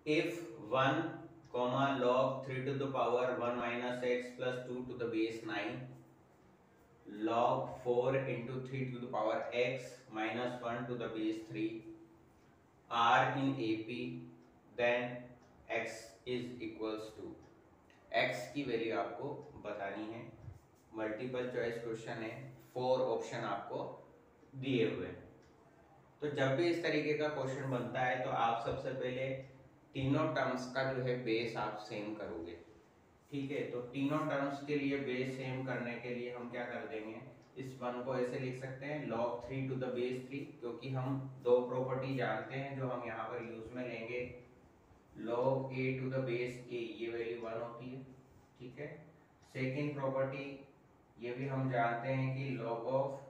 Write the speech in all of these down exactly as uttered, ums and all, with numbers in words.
if one comma log three to the power one minus x plus two to the base nine, log four into three to the power x minus one to the base three are in A P, then x is equals to, x की value आपको बतानी है। Multiple choice question है, four option आपको दिए हुए हैं। तो जब भी इस तरीके का क्वेश्चन बनता है तो आप सबसे पहले तीनों टर्म्स का जो है बेस आप सेम करोगे। ठीक है, तो तीनों टर्म्स के लिए बेस सेम करने के लिए हम क्या कर देंगे, इस वन को ऐसे लिख सकते हैं log three to the base three, क्योंकि हम दो प्रॉपर्टी जानते हैं जो हम यहाँ पर यूज में लेंगे। log a to the base a, ये वैल्यू वन होती है। ठीक है, सेकेंड प्रॉपर्टी ये भी हम जानते हैं कि log of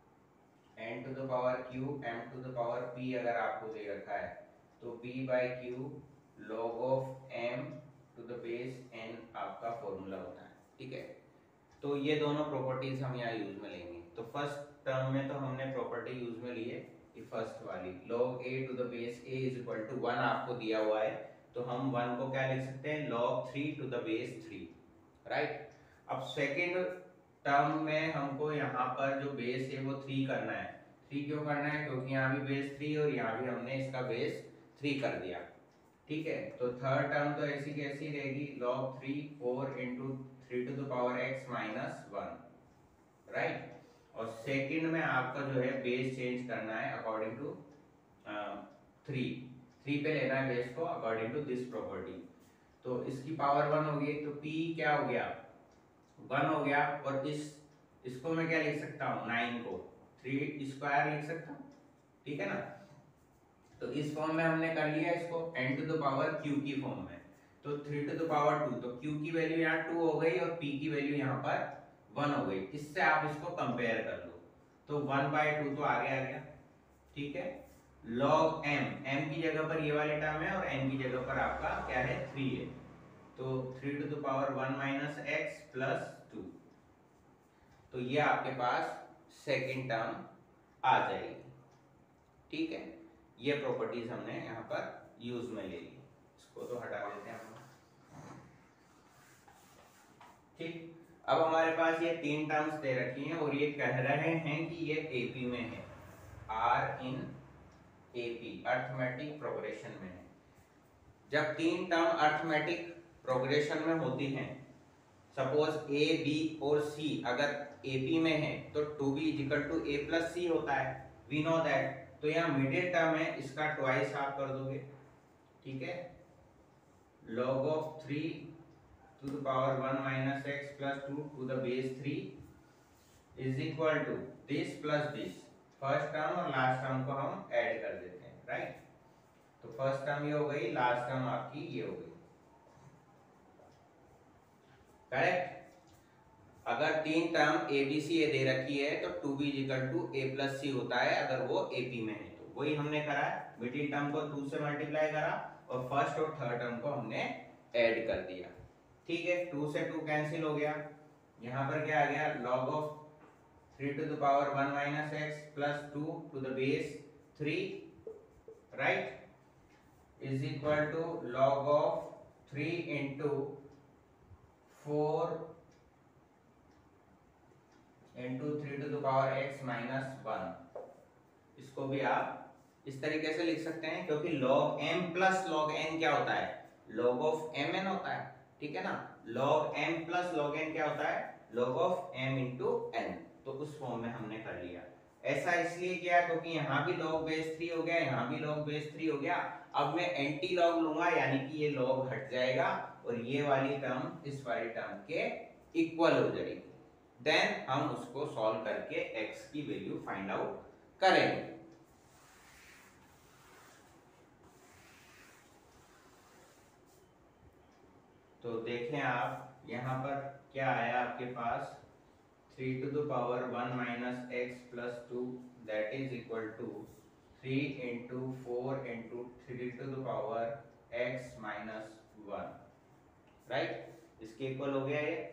n to the power q m to the power p अगर आपको दे रखा है तो p by q log of m to the base n आपका फॉर्मूला होता है। ठीक है, तो ये दोनों प्रॉपर्टीज हम यहाँ यूज में लेंगे। तो फर्स्ट टर्म में तो हमने प्रॉपर्टी यूज में ली है कि फर्स्ट वाली log a to the base a is equal to one आपको दिया हुआ है, तो हम वन को क्या लिख सकते हैं log three to the base three, right. अब सेकेंड टर्म में हमको यहाँ पर जो बेस है वो थ्री करना है। थ्री क्यों करना है, क्योंकि यहाँ भी बेस थ्री और यहाँ भी हमने इसका बेस थ्री कर दिया। ठीक है, तो थर्ड टर्म तो ऐसी कैसी रहेगी, log three four into three to the power x minus one, right. और सेकंड में आपका जो है बेस चेंज करना है अकॉर्डिंग टू थ्री, थ्री पे लेना है बेस को अकॉर्डिंग टू दिस प्रॉपर्टी। तो इसकी पावर वन होगी तो p क्या हो गया, वन हो गया। और इस इसको मैं क्या लिख सकता हूँ, नाइन को थ्री स्क्वायर लिख सकता हूँ। ठीक है ना, तो इस फॉर्म में हमने कर लिया इसको n to the power q की फॉर्म में। तो three to the power two, तो q की वैल्यू यहाँ टू हो गई और p की वैल्यू यहाँ पर वन हो गई। इससे आप इसको कंपेयर कर लो, तो वन बाई टू तो आगे आ गया। ठीक है, log m, m की जगह पर ये वाले टर्म है और n की जगह पर आपका क्या है, थ्री है। तो three to the power one minus x plus two, तो ये आपके पास सेकेंड टर्म आ जाएगी। ठीक है, ये प्रॉपर्टीज हमने यहाँ पर यूज में ले ली, इसको तो हटा देते हैं हम। ठीक, अब हमारे पास ये तीन टर्म्स दे रखी हैं और ये कह रहे हैं कि ये एपी में है, are in AP, arithmetic progression में है। जब तीन टर्म अर्थमेटिक प्रोग्रेशन में होती हैं, सपोज ए बी और सी अगर एपी में है तो two B equal to A plus C होता है, वी नो दैट। तो यहाँ मिडिल टर्म है, इसका ट्वाइस आप कर दोगे। ठीक है, log of three to the power one minus x plus two to the base three is equal to this plus this, first term और लास्ट टर्म को हम ऐड कर देते हैं, राइट। तो फर्स्ट टर्म ये हो गई, लास्ट टर्म आपकी ये हो गई, करेक्ट। अगर तीन टर्म ए बी सी ए दे रखी है तो two B equal to A plus C होता है अगर वो एपी में है। तो वही हमने करा है, मिडिल टर्म को टू से मल्टीप्लाई करा और फर्स्ट और थर्ड टर्म को हमने ऐड कर दिया। ठीक है, टू से टू कैंसिल हो गया, यहाँ पर क्या आ गया, log of three to the power one minus x plus two to the base three, right, is equal to log of three into four into three to the power x minus one. इसको भी आप इस तरीके से लिख सकते हैं, क्योंकि log m plus log n क्या होता है, log ऑफ mn होता है। ठीक है ना, log m plus log n क्या होता है, log of m into n। तो उस फॉर्म में हमने कर लिया। ऐसा इसलिए किया क्योंकि यहाँ भी log बेस थ्री हो गया, यहाँ भी log बेस थ्री हो गया। अब मैं एंटी log लूंगा, यानी कि ये log हट जाएगा और ये वाली टर्म इस वाली टर्म के इक्वल हो जाएगी। देन हम उसको सॉल्व करके x की वैल्यू फाइंड आउट करेंगे। तो देखें आप यहाँ पर क्या आया आपके पास, three to the power one minus x plus two that is equal to three into four into three to the power x minus one, right. इसके इक्वल हो गया ये।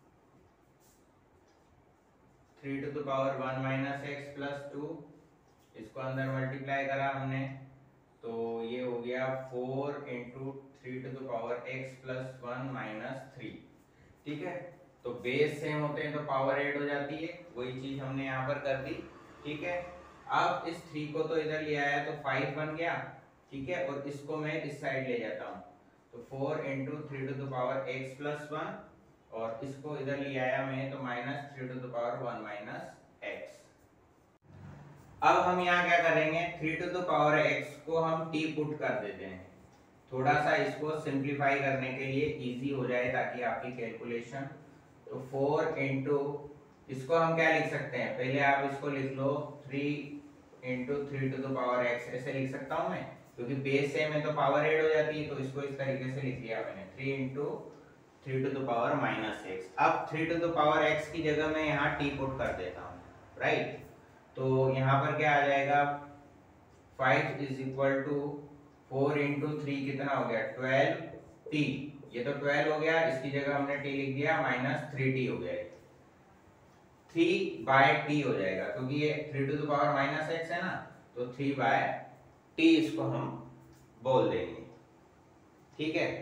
Three to the power one minus x plus two इसको अंदर multiply करा हमने तो ये हो गया four into three to the power x plus one minus three. ठीक है, तो बेस सेम होते हैं तो पावर ऐड हो जाती है, वही चीज हमने यहाँ पर कर दी। ठीक है, अब इस थ्री को तो इधर ले आया तो फाइव बन गया। ठीक है, और इसको मैं इस साइड ले जाता हूँ तो four into three to the power x plus one, और इसको इधर ले आया मैं तो minus three to the power one minus x. अब हम यहाँ क्या करेंगे, three to the power x को हम टी पुट कर देते हैं, थोड़ा सा इसको सिंप्लीफाई करने के लिए इजी हो जाए ताकि आपकी कैलकुलेशन। तो फोर इंटू, इसको हम क्या लिख सकते हैं, पहले आप इसको लिख लो three into three to the power x, ऐसे लिख सकता हूँ मैं क्योंकि बेस सेम है तो पावर ऐड हो जाती है, तो इसको इस तरीके से लिख दिया मैंने three into three to the power minus x. अब three to the power x की जगह मैं यहाँ टी पुट कर देता हूँ, राइट। तो यहाँ पर क्या आ जाएगा, five is equal to four into three कितना हो गया ट्वेल्व टी, ये तो ट्वेल्व हो गया, इसकी जगह हमने टी लिख दिया माइनस थ्री टी हो गया, थ्री बाय टी हो जाएगा क्योंकि ये three to the power minus x है ना, तो थ्री बाय टी इसको हम बोल देंगे। ठीक है,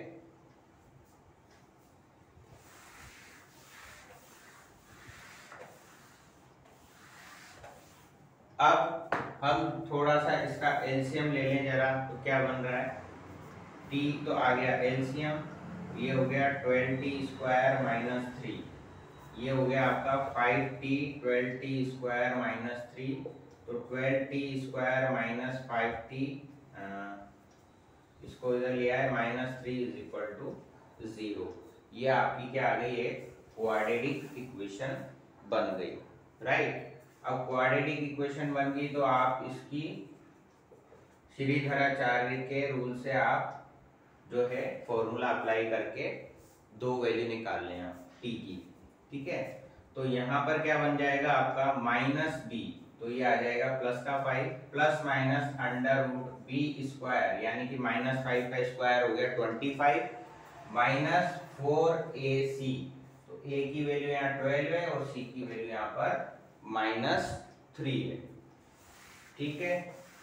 अब हम थोड़ा सा इसका एलसीएम ले लें जरा, तो क्या बन रहा है, टी तो आ गया एलसीएम, ये हो गया twelve t square minus three, ये हो गया आपका five t, twelve t square minus three, तो twelve t square minus five t, इसको इधर लिया है minus three is equal to zero. ये आपकी क्या आ गई, एक क्वाड्रेटिक इक्वेशन बन गई, राइट। अब क्वाड्रेटिक इक्वेशन बन गई तो आप इसकी श्रीधराचार्य के रूल से आप जो है फॉर्मूला अप्लाई करके दो वैल्यू निकाल लें आप टी की। ठीक है, तो यहाँ पर क्या बन जाएगा आपका माइनस बी, तो ये आ जाएगा प्लस का five plus minus under root b square, यानी कि माइनस फाइव का स्क्वायर हो गया twenty five minus four a c, तो ए की वैल्यू यहाँ ट्वेल्व है और सी की वैल्यू यहाँ पर माइनस थ्री है। ठीक है,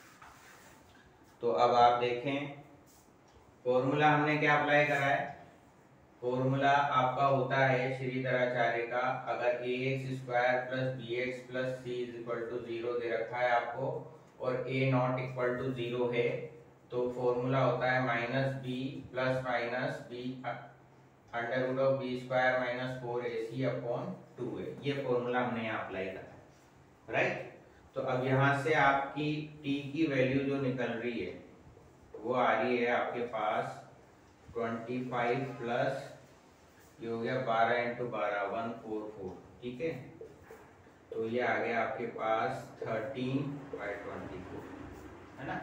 तो अब आप देखें फॉर्मूला हमने क्या अप्लाई करा है, फॉर्मूला आपका होता है श्रीधराचार्य का, अगर a x square plus b x plus c is equal to zero दे रखा है आपको और a not equal to zero है, तो फॉर्मूला होता है minus b plus minus b under root of b square minus four a c upon two है। ये फॉर्मूला हमने यहाँ अप्लाई करा है, राइट। तो अब यहाँ से आपकी टी की वैल्यू जो निकल रही है वो आ रही है आपके पास ट्वेंटी फाइव प्लस ये हो गया बारह इंटू बारह वन फोर फोर। ठीक है, तो ये आ गया आपके पास थर्टीन बाई ट्वेंटी फोर, है ना,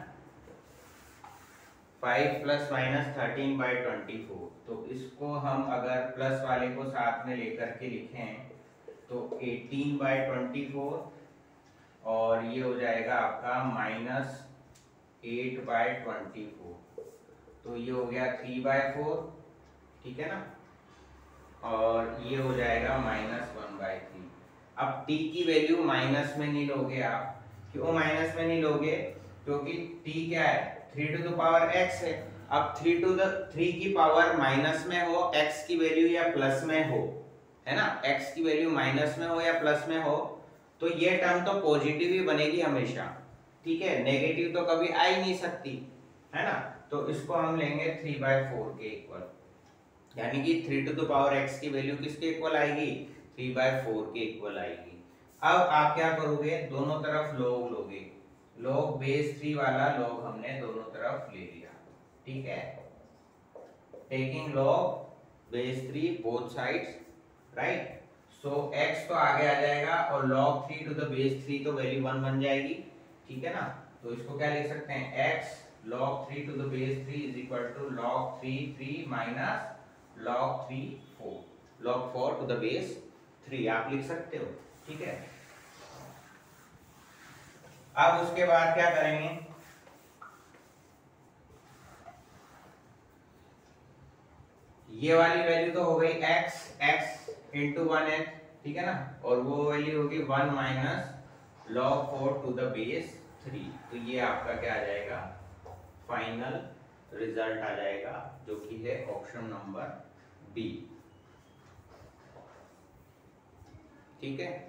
five plus minus thirteen by twenty four. तो इसको हम अगर प्लस वाले को साथ में लेकर के लिखें तो एटीन बाई ट्वेंटी फोर और ये हो जाएगा आपका minus eight by twenty four, तो ये हो गया थ्री बाई फोर। ठीक है ना, और ये हो जाएगा माइनस वन बाई थ्री। अब t की वैल्यू माइनस में नहीं लोगे आप, क्यों माइनस में नहीं लोगे, क्योंकि t क्या है three to the power x है। अब थ्री टू द थ्री की पावर माइनस में हो, x की वैल्यू या प्लस में हो, है ना, x की वैल्यू माइनस में हो या प्लस में हो, तो ये टर्म तो पॉजिटिव ही बनेगी हमेशा। ठीक है, नेगेटिव तो कभी आ ही नहीं सकती, है ना। तो इसको हम लेंगे थ्री बाई फोर के इक्वल, यानी कि three to the power x की वैल्यू किसके इक्वल आएगी, थ्री बाई फोर के इक्वल आएगी। अब आप क्या करोगे, दोनों तरफ लॉग लोगे, लॉग बेस थ्री वाला लॉग हमने दोनों तरफ ले लिया। ठीक है, taking log base three both sides, right. So x तो आगे आ जाएगा और log three to the base three तो वैल्यू वन बन जाएगी। ठीक है ना, तो इसको क्या लिख सकते हैं, x log three to the base three is equal to log three three minus log three four, log four to the base three आप लिख सकते हो। ठीक है, अब उसके बाद क्या करेंगे, ये वाली वैल्यू तो हो गई x x इंटू वन है, ठीक है ना, और वो वैल्यू होगी one minus log four to the base three. तो ये आपका क्या आ जाएगा, फाइनल रिजल्ट आ जाएगा, जो कि है ऑप्शन नंबर बी। ठीक है।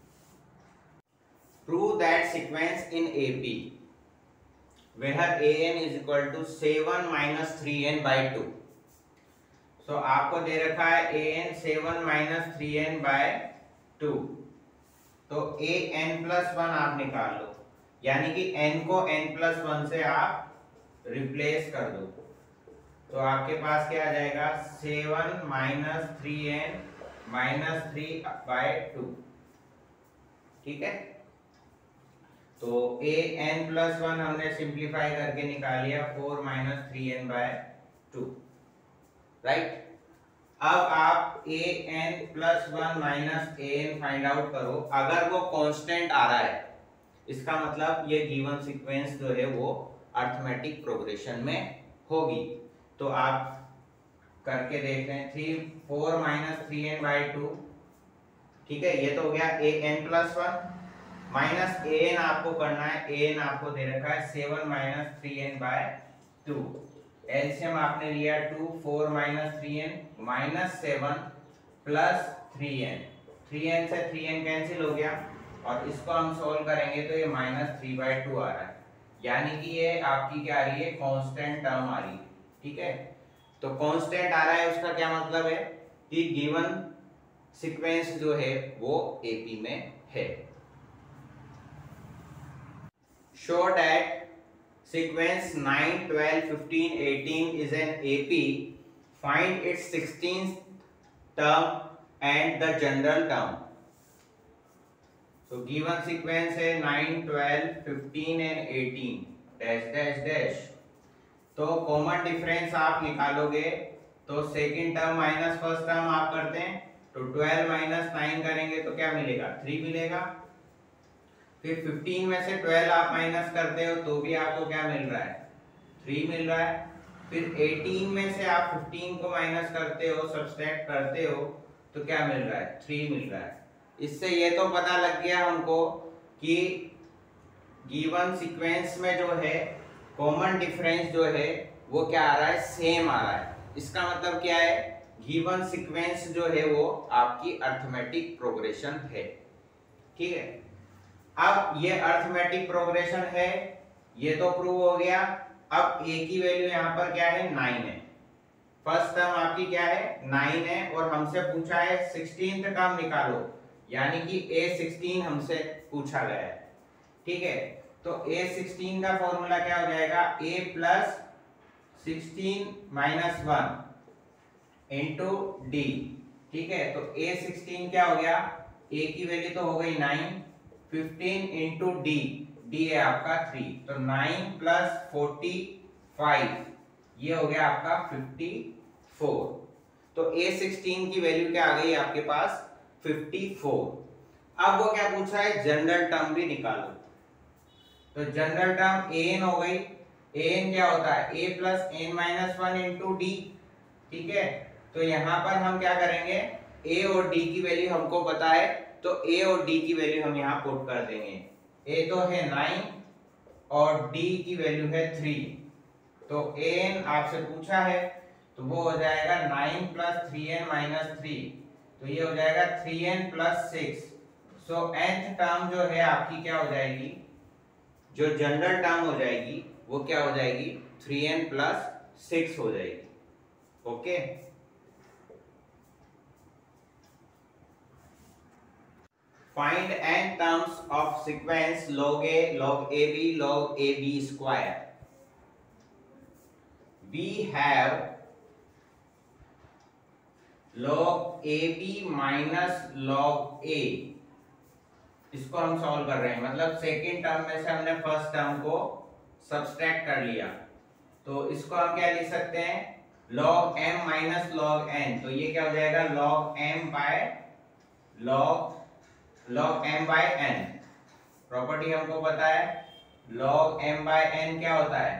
Prove that sequence in AP where an is equal to seven minus three n by two. So आपको दे रखा है an seven minus three n by two, तो a n प्लस वन आप निकाल लो, यानी कि n को n प्लस वन से आप रिप्लेस कर दो। तो आपके पास क्या आ जाएगा, seven minus three n minus three by two. ठीक है। तो a n प्लस वन हमने सिंप्लीफाई करके निकाल लिया, four minus three n by two. Right. अब आप a n plus one minus a n find out करो। अगर वो कांस्टेंट आ रहा है, इसका मतलब ये गिवन सीक्वेंस जो है वो अरिथमेटिक प्रोग्रेशन में होगी। तो आप करके देख रहे हैं, three four minus three n by two. ठीक है, ये तो हो गया a n plus one minus a n आपको करना है, a n आपको दे रखा है seven minus three n by two. LCM आपने लिया two, four minus three n minus seven plus three n, three n से थ्री एन कैंसिल हो गया, और इसको हम सोल्व करेंगे तो ये माइनस थ्री बाई टू आ रहा है, यानी कि ये आपकी क्या आ रही है, कांस्टेंट टर्म आ रही है। ठीक है। तो कांस्टेंट आ रहा है, उसका क्या मतलब है कि गिवन सीक्वेंस जो है वो एपी में है। Show that sequence nine, twelve, fifteen, eighteen is an A P. Find its sixteenth term and the general term. So given sequence है nine, twelve, fifteen and eighteen. Dash dash dash. तो common difference आप निकालोगे तो second term minus first term आप करते हैं, तो twelve minus nine करेंगे तो क्या मिलेगा, थ्री मिलेगा। फिर फिफ्टीन में से ट्वेल्व आप माइनस करते हो तो भी आपको क्या मिल रहा है, थ्री मिल रहा है। फिर एटीन में से आप फिफ्टीन को माइनस करते हो, सब्सट्रैक्ट करते हो, तो क्या मिल रहा है, थ्री मिल रहा है। इससे ये तो पता लग गया हमको कि गिवन सीक्वेंस में जो है कॉमन डिफरेंस जो है वो क्या आ रहा है, सेम आ रहा है। इसका मतलब क्या है, गिवन सीक्वेंस जो है वो आपकी अरिथमेटिक प्रोग्रेशन है। ठीक है। अब ये अरिथमेटिक प्रोग्रेशन है, ये तो प्रूव हो गया। अब a की वैल्यू यहाँ पर क्या है, नाइन है। फर्स्ट टर्म आपकी क्या है, नाइन है, और हमसे पूछा है सिक्सटीन्थ टर्म निकालो, यानी कि a सिक्सटीन हमसे पूछा गया है। ठीक है। तो a सिक्सटीन का फॉर्मूला क्या हो जाएगा, a plus sixteen minus one into d. ठीक है। तो a सिक्सटीन क्या हो गया, a की वैल्यू तो हो गई nine, fifteen into d, d है आपका थ्री, तो नाइन प्लस फोर्टी फाइव, ये हो गया आपका फिफ्टी फोर। तो a सिक्सटीन की वैल्यू क्या आ गई आपके पास, फिफ्टी फोर। अब वो क्या पूछ रहा है, जनरल टर्म भी निकालो। तो जनरल टर्म an हो गई, an क्या होता है, a plus n minus one into d. ठीक है। तो यहाँ पर हम क्या करेंगे, a और d की वैल्यू हमको पता है, तो a और d की वैल्यू हम यहाँ पुट कर देंगे। a तो है नाइन और d की वैल्यू है थ्री, तो an आपसे पूछा है, तो वो हो जाएगा nine plus three n minus three, तो ये हो जाएगा three n plus six. So nth term जो है आपकी क्या हो जाएगी, जो जनरल टर्म हो जाएगी वो क्या हो जाएगी, थ्री एन प्लस सिक्स हो जाएगी। Okay. Find n terms of sequence log a, log ab, log ab square. We have log ab minus log a, इसको हम सॉल्व कर रहे हैं, मतलब सेकेंड टर्म में से हमने फर्स्ट टर्म को सब्सट्रैक्ट कर लिया, तो इसको हम क्या लिख सकते हैं, log m minus log n। तो ये क्या हो जाएगा, log m by log log m by n। Property हमको पता है, log m बाय n क्या होता है,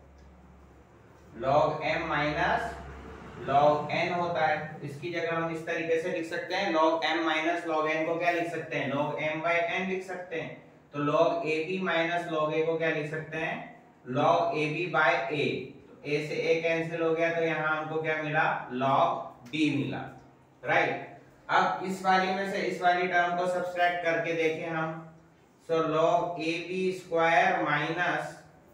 log m minus log n होता है। इसकी जगह हम इस तरीके से लिख सकते हैं, log m minus log n को क्या लिख सकते हैं, log m बाय n लिख सकते हैं। तो log a b minus log a को क्या लिख सकते हैं, log a b by a। तो a से a कैंसिल हो गया, तो यहाँ हमको क्या मिला, log b मिला, राइट। अब इस वाली में से इस वाली टर्म को सब्सट्रैक्ट करके देखें हम, so log a b square minus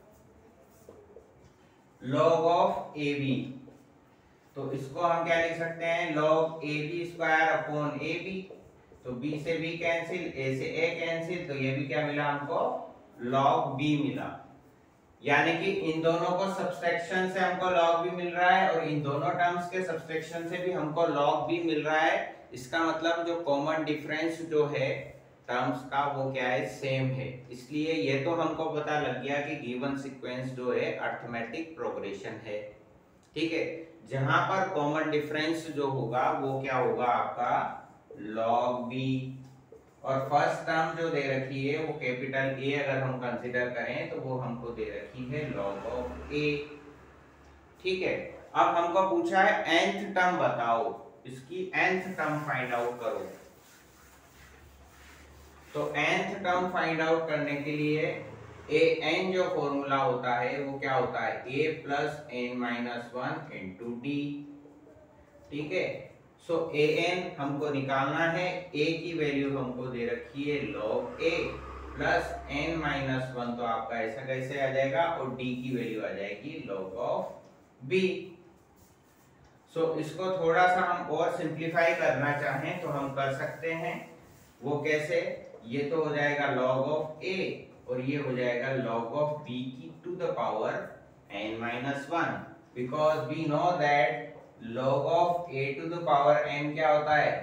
log of a b, तो इसको हम क्या लिख सकते हैं, log a b square upon a b. तो b से b कैंसिल, a से a कैंसिल, तो ये भी क्या मिला हमको, log b मिला। यानी कि इन दोनों को सब्सट्रैक्शन से हमको log b मिल रहा है और इन दोनों टर्म्स के सब्सट्रैक्शन से भी हमको log b मिल रहा है। इसका मतलब जो कॉमन डिफरेंस जो है टर्म्स का वो क्या है, सेम है। इसलिए ये तो हमको पता लग गया कि गिवन सीक्वेंस जो है अरिथमेटिक प्रोग्रेशन है, ठीक है। जहां पर कॉमन डिफरेंस जो होगा वो क्या होगा आपका, log b, और फर्स्ट टर्म जो दे रखी है वो कैपिटल A अगर हम कंसीडर करें तो वो हमको दे रखी है log ऑफ a, ठीक है। अब हमको पूछा है nth टर्म बताओ, इसकी nth टर्म फाइंड आउट करो। तो nth टर्म फाइंड आउट करने के लिए ए एन जो फॉर्मूला होता है वो क्या होता है, a plus n minus one into d, ठीक है। सो ए एन हमको निकालना है, a की वैल्यू हमको दे रखी है log a plus n minus one, तो आपका ऐसा कैसे आ जाएगा, और d की वैल्यू आ जाएगी log ऑफ b। सो इसको थोड़ा सा हम और सिंप्लीफाई करना चाहें तो हम कर सकते हैं, वो कैसे, ये तो हो जाएगा log ऑफ a और ये हो जाएगा log ऑफ b की to the power n minus one, because we know that log of a to the power n क्या होता है,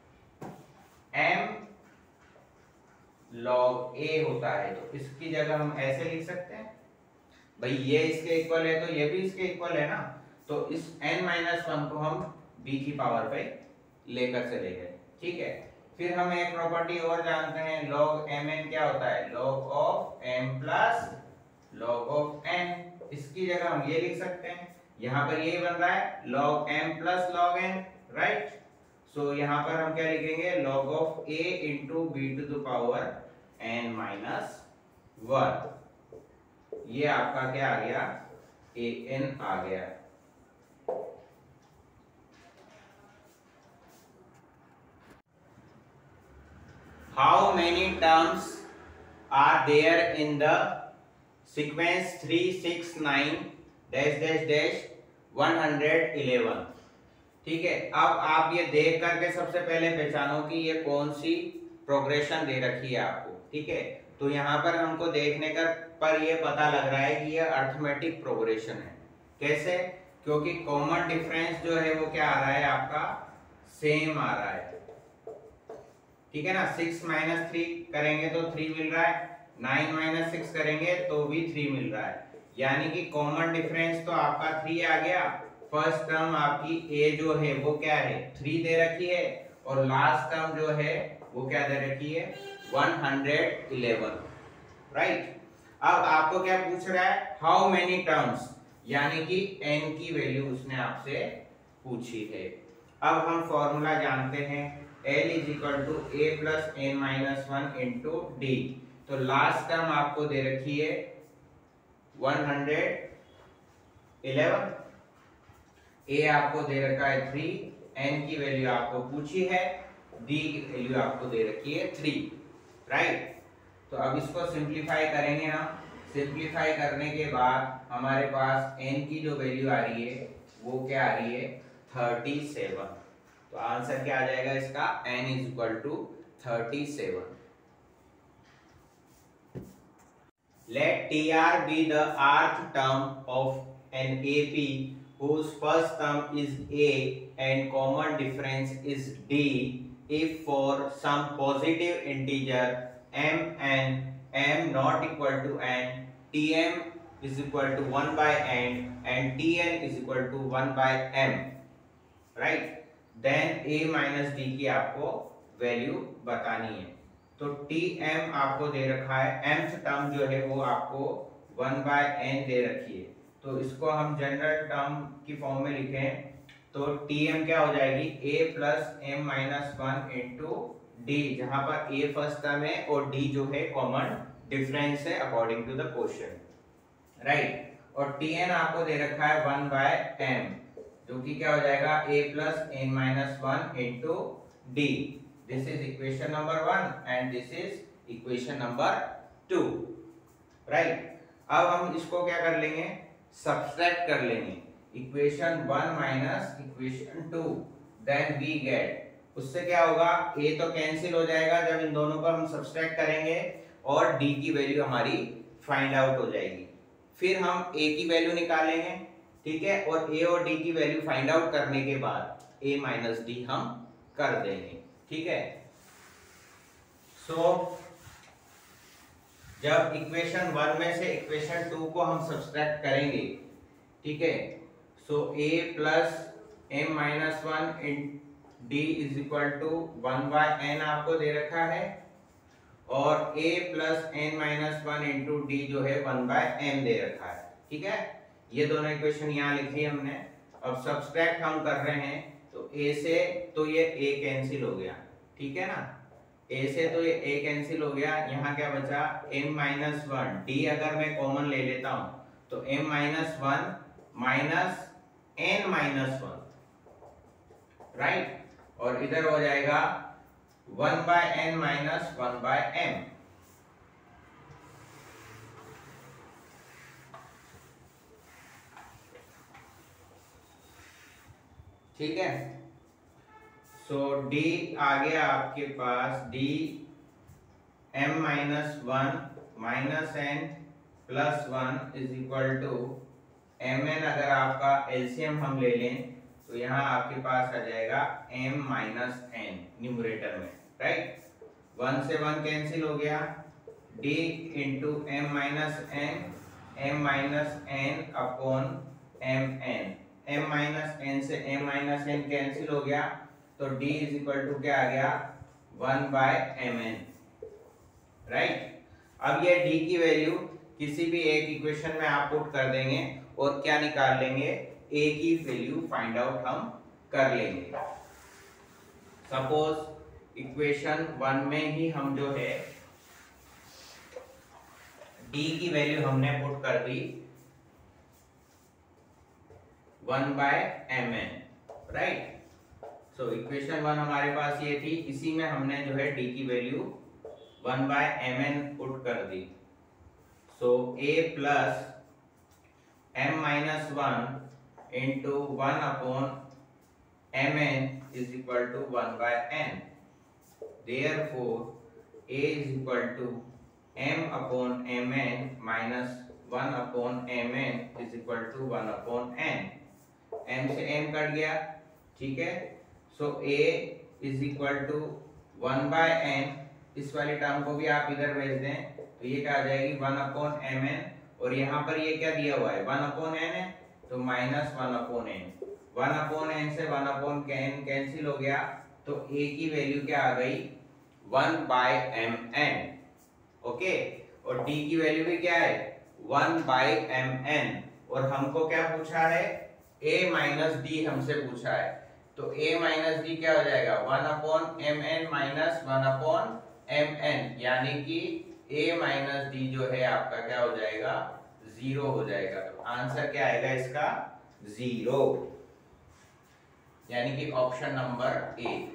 m log a होता है। तो इसकी जगह हम ऐसे लिख सकते हैं, भाई ये इसके इक्वल है तो ये भी इसके इक्वल है ना, तो इस n माइनस वन को हम b की पावर पे लेकर चले गए, ठीक है। फिर हम एक प्रॉपर्टी और जानते हैं, log mn क्या होता है, log of m plus log of n। इसकी जगह हम ये लिख सकते हैं, यहाँ पर ये बन रहा है log m plus log n, right. So यहाँ पर हम क्या लिखेंगे, log of a into b to the power n minus one. ये आपका क्या आ गया, an आ गया। How many terms are there in the sequence three six nine dash dash dash one hundred eleven? ठीक है। अब आप ये देख करके सबसे पहले पहचानो कि ये कौन सी प्रोग्रेशन दे रखी है आपको, ठीक है। तो यहाँ पर हमको देखने का पर ये पता लग रहा है कि ये अरिथमेटिक प्रोग्रेशन है। कैसे, क्योंकि कॉमन डिफरेंस जो है वो क्या आ रहा है आपका, सेम आ रहा है, ठीक है ना। सिक्स माइनस थ्री करेंगे तो थ्री मिल रहा है, नाइन माइनस सिक्स करेंगे तो भी थ्री मिल रहा है, यानी कि कॉमन डिफरेंस तो आपका थ्री आ गया। फर्स्ट टर्म आपकी a जो है वो क्या है, थ्री दे रखी है, और लास्ट टर्म जो है वो क्या दे रखी है, वन हंड्रेड इलेवन, राइट। अब आपको क्या पूछ रहा है, हाउ मेनी टर्म्स, यानी कि n की वैल्यू उसने आपसे पूछी है। अब हम फॉर्मूला जानते हैं, L is equal to A plus n minus one into d. तो लास्ट टर्म आपको दे रखी है वन हंड्रेड इलेवन, ए आपको दे रखा है थ्री, एन की वैल्यू आपको पूछी है, डी की वैल्यू आपको दे रखी है थ्री, राइट। तो अब इसको सिंप्लीफाई करेंगे हम, सिंप्लीफाई करने के बाद हमारे पास n की जो वैल्यू आ रही है वो क्या आ रही है, थर्टी सेवन। तो आंसर क्या आ जाएगा इसका, n is equal to thirty seven. Let tr be the rth term of an A P whose first term is a and common difference is d if for some positive integer m and m not equal to n, tm is equal to one by n and tn is equal to one by m, right? Then a minus d की आपको value बतानी है। तो tm आपको दे रखा है, mth term जो है वो आपको वन बाय n दे रखी है। तो इसको हम जनरल टर्म की फॉर्म में लिखें तो tm क्या हो जाएगी, a plus m minus one into d, जहां पर ए फर्स्ट टर्म है और डी जो है कॉमन डिफरेंस है according to the question, right. और टी एन आपको दे रखा है वन बाय एम, जो कि क्या हो जाएगा a plus n minus one into d. This is equation number one and this is equation number two, right. अब हम इसको क्या कर लेंगे, सब्सट्रैक्ट कर लेंगे, equation one minus equation two, then we get, उससे क्या होगा, a तो कैंसिल हो जाएगा जब इन दोनों को हम सब्सट्रैक्ट करेंगे और d की वैल्यू हमारी फाइंड आउट हो जाएगी। फिर हम a की वैल्यू निकालेंगे, ठीक है, और a और d की वैल्यू फाइंड आउट करने के बाद a माइनस डी हम कर देंगे, ठीक है। सो so, जब इक्वेशन वन में से इक्वेशन टू को हम सब्सट्रैक्ट करेंगे, ठीक है, so a plus m minus one in d is equal to one by n आपको दे रखा है, और a plus n minus one into d जो है वन बाय एम दे रखा है, ठीक है। ये दोनों इक्वेशन यहाँ लिखी हमने। अब सब्सट्रैक्ट हम कर रहे हैं, तो a से तो ये a कैंसिल हो गया, ठीक है ना, a से तो ये a कैंसिल हो गया, यहाँ क्या बचा m माइनस वन, d अगर मैं कॉमन ले लेता हूँ तो m minus one minus n minus one, right, और इधर हो जाएगा one by n minus one by m, ठीक है। सो so, d आ गया आपके पास, d m minus one minus n plus one is equal to m n, अगर आपका एलसीएम हम ले लें तो यहाँ आपके पास आ जाएगा m माइनस एन न्यूमरेटर में, राइट, वन से वन कैंसिल हो गया, d into m minus n, m minus n upon m n, m minus n से m माइनस एन कैंसिल हो गया, तो d इज इक्वल टू क्या आ गया one by m n, right. अब ये d की वैल्यू किसी भी एक इक्वेशन में आप पुट कर देंगे और क्या निकाल लेंगे, a की वैल्यू फाइंड आउट हम कर लेंगे। सपोज इक्वेशन वन में ही हम जो है d की वैल्यू हमने पुट कर दी one by m n, right. So equation one हमारे पास ये थी, इसी में हमने जो है d की value one by m n put कर दी। So a plus m minus one into one upon m n is equal to one by n, therefore a is equal to m upon m n minus one upon m n is equal to one upon n, m से m cut गया, ठीक है। So a is equal to one by n, इस वाली term को भी आप इधर भेज दें तो ये क्या आ जाएगी वन अपॉन एम एन, और यहाँ पर ये क्या दिया हुआ है वन अपॉन एन है, तो minus one upon n, one upon n से वन अपॉन एन कैंसिल हो गया, तो a की वैल्यू क्या आ गई one by m n, okay, और d की वैल्यू भी क्या है वन बाय एम एन, और हमको क्या पूछा है a माइनस डी हमसे पूछा है, तो a माइनस डी क्या हो जाएगा one upon m n minus one upon m n, यानी कि a माइनस डी जो है आपका क्या हो जाएगा जीरो हो जाएगा। तो आंसर क्या आएगा इसका जीरो, यानी कि ऑप्शन नंबर ए।